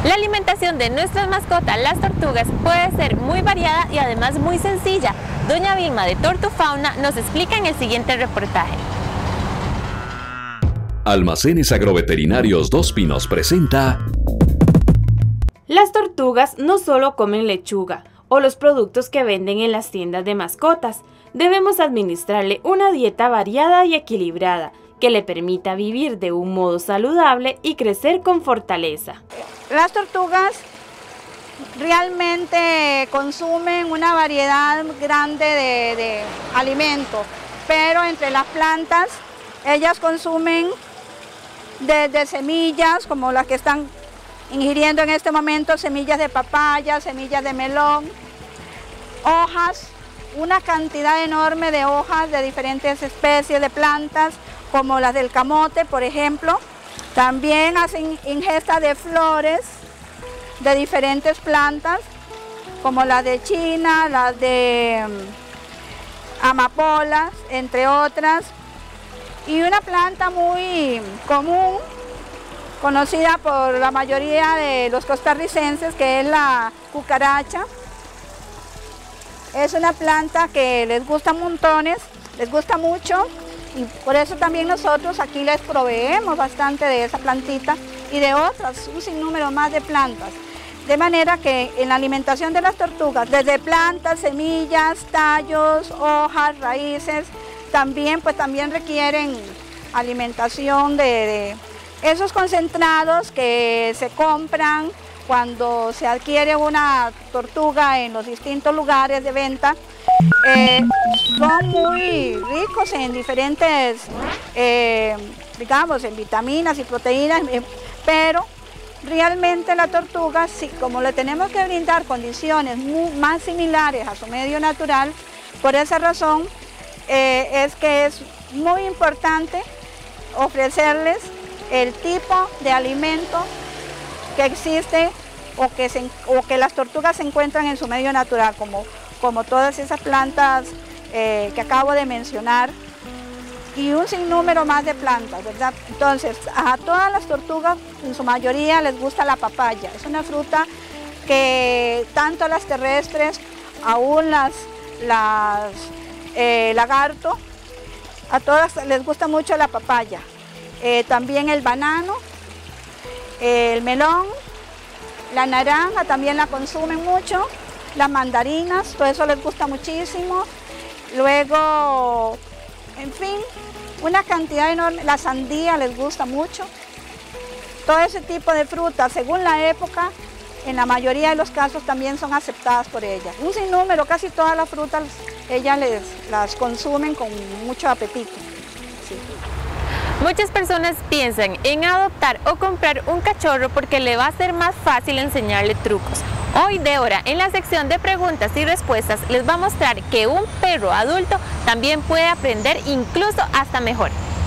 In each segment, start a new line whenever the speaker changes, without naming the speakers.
La alimentación de nuestras mascotas, las tortugas, puede ser muy variada y además muy sencilla. Doña Vilma de Tortufauna nos explica en el siguiente reportaje.
Almacenes Agroveterinarios Dos Pinos presenta...
Las tortugas no solo comen lechuga o los productos que venden en las tiendas de mascotas. Debemos administrarle una dieta variada y equilibrada que le permita vivir de un modo saludable y crecer con fortaleza.
Las tortugas realmente consumen una variedad grande de alimentos, pero entre las plantas ellas consumen desde semillas, como las que están ingiriendo en este momento, semillas de papaya, semillas de melón, hojas, una cantidad enorme de hojas de diferentes especies de plantas, como las del camote, por ejemplo. También hacen ingesta de flores de diferentes plantas, como las de China, las de amapolas, entre otras. Y una planta muy común, conocida por la mayoría de los costarricenses, que es la cucaracha. Es una planta que les gusta montones, les gusta mucho, y por eso también nosotros aquí les proveemos bastante de esa plantita y de otras, un sinnúmero más de plantas. De manera que en la alimentación de las tortugas, desde plantas, semillas, tallos, hojas, raíces, también requieren alimentación de esos concentrados que se compran cuando se adquiere una tortuga en los distintos lugares de venta. Son muy ricos en diferentes, digamos, en vitaminas y proteínas, pero realmente la tortuga, sí, como le tenemos que brindar condiciones más similares a su medio natural, por esa razón es que es muy importante ofrecerles el tipo de alimento que existe o que las tortugas se encuentran en su medio natural, como todas esas plantas que acabo de mencionar y un sinnúmero más de plantas, ¿verdad? Entonces, a todas las tortugas, en su mayoría, les gusta la papaya. Es una fruta que tanto las terrestres, aún las lagarto, a todas les gusta mucho la papaya. También el banano, el melón, la naranja también la consumen mucho, las mandarinas, todo eso les gusta muchísimo. Luego, en fin, una cantidad enorme, la sandía les gusta mucho. Todo ese tipo de frutas, según la época, en la mayoría de los casos también son aceptadas por ellas. Un sinnúmero, casi todas las frutas, ellas las consumen con mucho apetito. Sí.
Muchas personas piensan en adoptar o comprar un cachorro porque le va a ser más fácil enseñarle trucos. Hoy Débora, en la sección de preguntas y respuestas, les va a mostrar que un perro adulto también puede aprender incluso hasta mejor.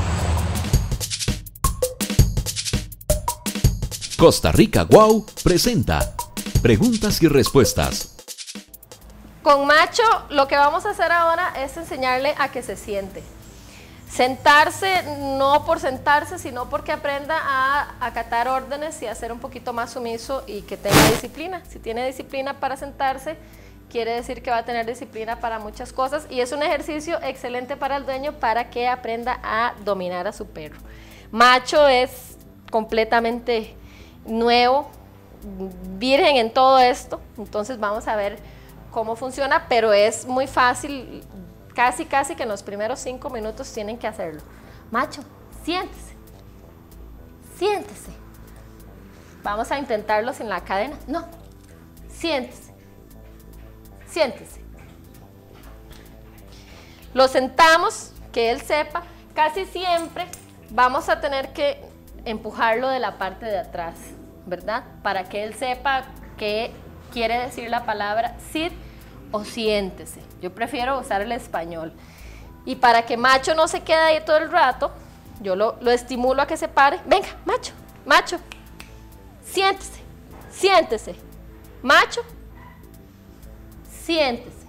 Costa Rica Guau presenta Preguntas y Respuestas.
Con Macho lo que vamos a hacer ahora es enseñarle a que se siente. Sentarse, no por sentarse, sino porque aprenda a acatar órdenes y a ser un poquito más sumiso y que tenga disciplina. Si tiene disciplina para sentarse, quiere decir que va a tener disciplina para muchas cosas y es un ejercicio excelente para el dueño para que aprenda a dominar a su perro. Macho es completamente nuevo, virgen en todo esto, entonces vamos a ver cómo funciona, pero es muy fácil. Casi que en los primeros 5 minutos tienen que hacerlo. Macho, siéntese. Siéntese. Vamos a intentarlo sin la cadena. No. Siéntese. Siéntese. Lo sentamos, que él sepa. Casi siempre vamos a tener que empujarlo de la parte de atrás, ¿verdad? Para que él sepa qué quiere decir la palabra sit o siéntese. Yo prefiero usar el español. Y para que Macho no se quede ahí todo el rato, yo lo estimulo a que se pare. Venga, Macho, Macho, siéntese, siéntese. Macho, siéntese.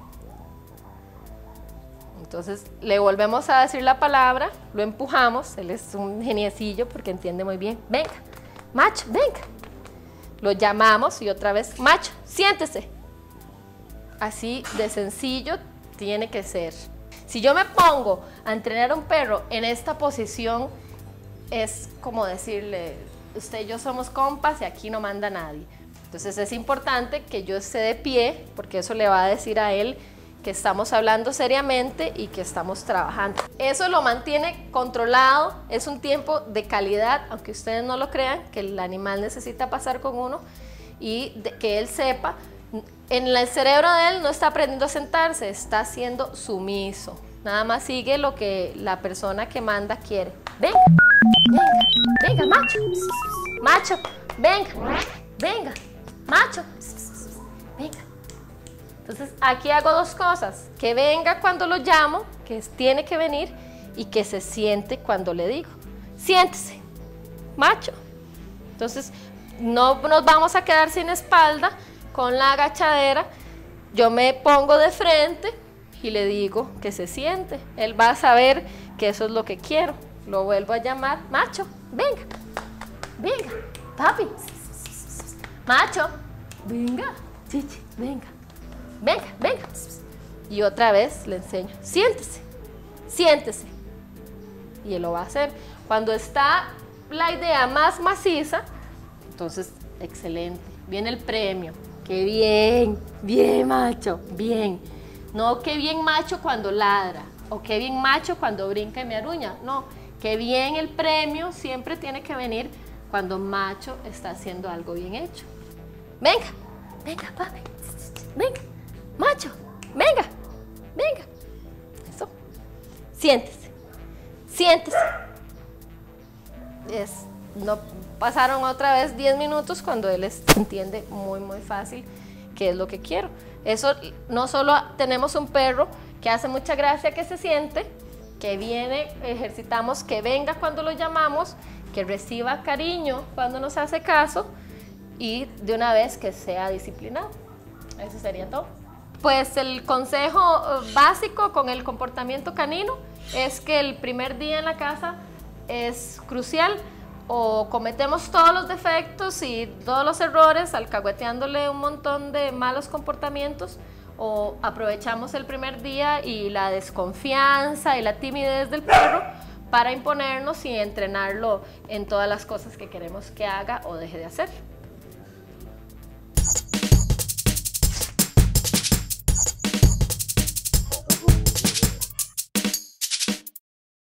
Entonces le volvemos a decir la palabra, lo empujamos, él es un geniecillo porque entiende muy bien. Venga, Macho, venga. lo llamamos y otra vez, macho, siéntese. Así de sencillo tiene que ser. Si yo me pongo a entrenar a un perro en esta posición, es como decirle, usted y yo somos compas y aquí no manda nadie. Entonces es importante que yo esté de pie, porque eso le va a decir a él que estamos hablando seriamente y que estamos trabajando. Eso lo mantiene controlado, es un tiempo de calidad, aunque ustedes no lo crean, que el animal necesita pasar con uno y que él sepa, en el cerebro de él no está aprendiendo a sentarse, está siendo sumiso. Nada más sigue lo que la persona que manda quiere. Venga, venga, venga, macho, macho, venga, venga, macho, venga. Entonces aquí hago dos cosas, que venga cuando lo llamo, que tiene que venir, y que se siente cuando le digo, siéntese, macho. Entonces no nos vamos a quedar sin espalda con la agachadera, yo me pongo de frente y le digo que se siente, él va a saber que eso es lo que quiero, lo vuelvo a llamar, macho, venga, venga, papi, macho, venga, chichi, venga. Venga, venga. Y otra vez le enseño, siéntese, siéntese. Y él lo va a hacer. Cuando está la idea más maciza, entonces, excelente. Viene el premio. Qué bien, bien macho, bien. No qué bien macho cuando ladra, o qué bien macho cuando brinca y me aruña. No, qué bien el premio siempre tiene que venir cuando macho está haciendo algo bien hecho. Venga, venga, papi, venga. Macho, venga, venga. Eso. Siéntese, siéntese. No pasaron otra vez 10 minutos cuando él entiende muy fácil qué es lo que quiero. Eso no solo tenemos un perro que hace mucha gracia que se siente, que viene, ejercitamos que venga cuando lo llamamos, que reciba cariño cuando nos hace caso y de una vez que sea disciplinado. Eso sería todo. Pues el consejo básico con el comportamiento canino es que el primer día en la casa es crucial, o cometemos todos los defectos y todos los errores alcahueteándole un montón de malos comportamientos, o aprovechamos el primer día y la desconfianza y la timidez del perro para imponernos y entrenarlo en todas las cosas que queremos que haga o deje de hacer.